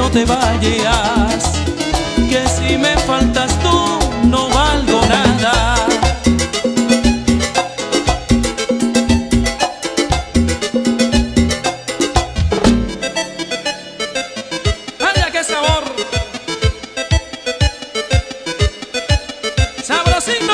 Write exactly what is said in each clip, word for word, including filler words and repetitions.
no te vayas, que si me faltas tú no valgo nada. ¡Vaya qué sabor! ¡Sabrosito!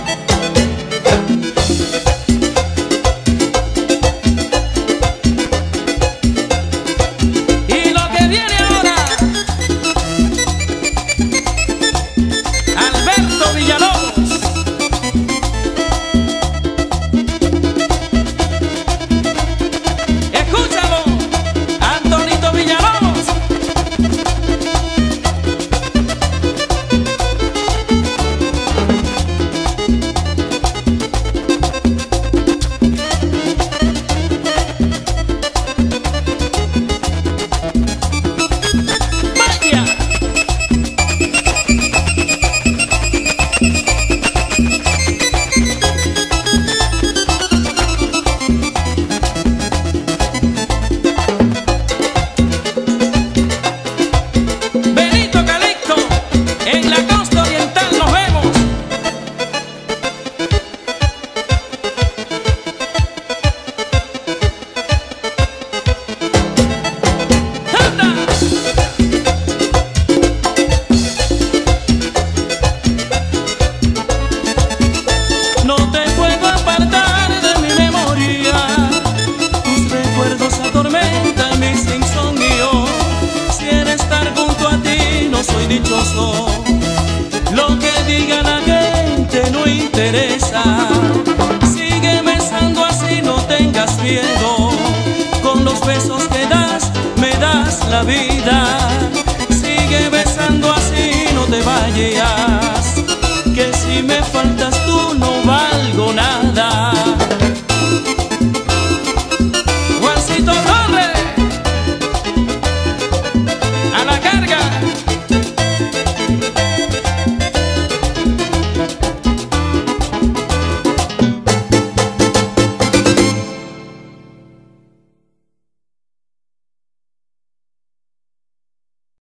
Dichoso, lo que diga la gente no interesa. Sigue besando así, no tengas miedo. Con los besos que das, me das la vida.